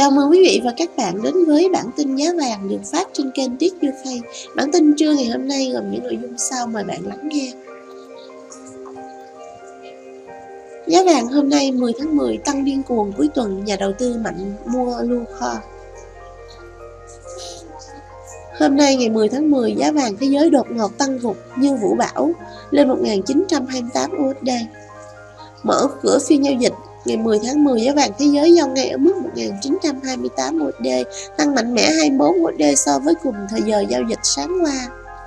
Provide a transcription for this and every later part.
Chào mừng quý vị và các bạn đến với bản tin giá vàng được phát trên kênh Tiết UK. Bản tin trưa ngày hôm nay gồm những nội dung sau, mời bạn lắng nghe. Giá vàng hôm nay 10 tháng 10 tăng điên cuồng, cuối tuần nhà đầu tư mạnh mua lưu kho. Hôm nay ngày 10 tháng 10, giá vàng thế giới đột ngột tăng vụt như vũ bão lên 1.928 USD. Mở cửa phiên giao dịch ngày 10 tháng 10, giá vàng thế giới giao ngay ở mức 1.928 USD, tăng mạnh mẽ 24 USD so với cùng thời giờ giao dịch sáng qua.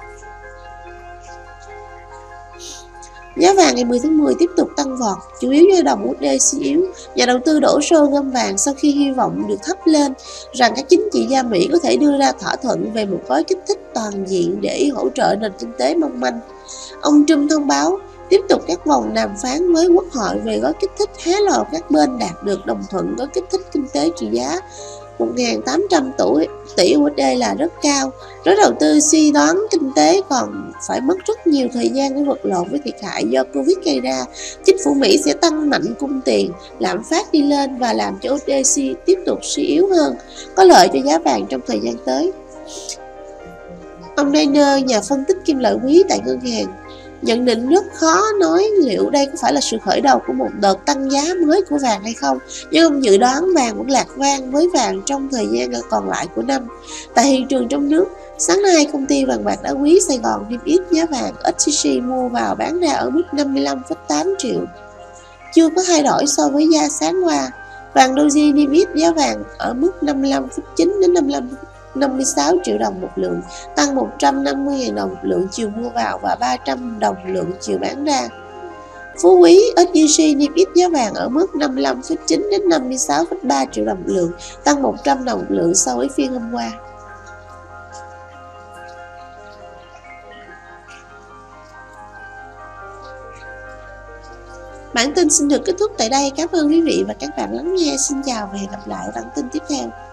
Giá vàng ngày 10 tháng 10 tiếp tục tăng vọt, chủ yếu do đồng USD suy yếu. Nhà đầu tư đổ xô gom vàng sau khi hy vọng được thắp lên rằng các chính trị gia Mỹ có thể đưa ra thỏa thuận về một gói kích thích toàn diện để hỗ trợ nền kinh tế mong manh. Ông Trump thông báo tiếp tục các vòng đàm phán với Quốc hội về gói kích thích, hé lộ các bên đạt được đồng thuận gói kích thích kinh tế trị giá 1.800 tỷ USD là rất cao. Giới đầu tư suy đoán kinh tế còn phải mất rất nhiều thời gian để vật lộn với thiệt hại do Covid gây ra. Chính phủ Mỹ sẽ tăng mạnh cung tiền, lạm phát đi lên và làm cho USD tiếp tục suy yếu hơn, có lợi cho giá vàng trong thời gian tới. Ông Diner, nhà phân tích kim loại quý tại ngân hàng, nhận định rất khó nói liệu đây có phải là sự khởi đầu của một đợt tăng giá mới của vàng hay không, nhưng ông dự đoán vàng vẫn lạc quan với vàng trong thời gian còn lại của năm. Tại thị trường trong nước, sáng nay công ty vàng bạc đá quý Sài Gòn niêm yết giá vàng SJC mua vào bán ra ở mức 55,8 triệu, chưa có thay đổi so với giá sáng qua. Vàng Doji niêm yết giá vàng ở mức 55,9 đến 56 triệu đồng một lượng, tăng 150.000 đồng một lượng chiều mua vào và 300 đồng lượng chiều bán ra. Phú Quý SJC niêm yết giá vàng ở mức 55,9 đến 56,3 triệu đồng một lượng, tăng 100 đồng một lượng so với phiên hôm qua. Bản tin xin được kết thúc tại đây. Cảm ơn quý vị và các bạn lắng nghe. Xin chào và hẹn gặp lại ở bản tin tiếp theo.